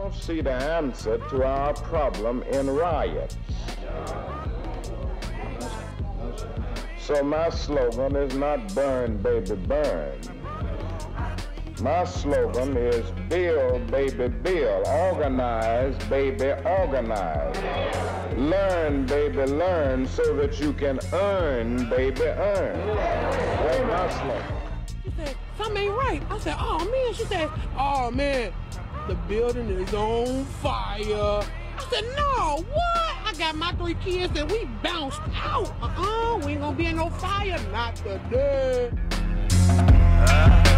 don't see the answer to our problem in riots. So my slogan is not burn, baby, burn. My slogan is build, baby, build. Organize, baby, organize. Learn, baby, learn so that you can earn, baby, earn. That's my slogan. She said, something ain't right. I said, oh, man. She said, oh, man, the building is on fire. I said, no, what? I got my 3 kids and we bounced out. We ain't gonna be in no fire, not today.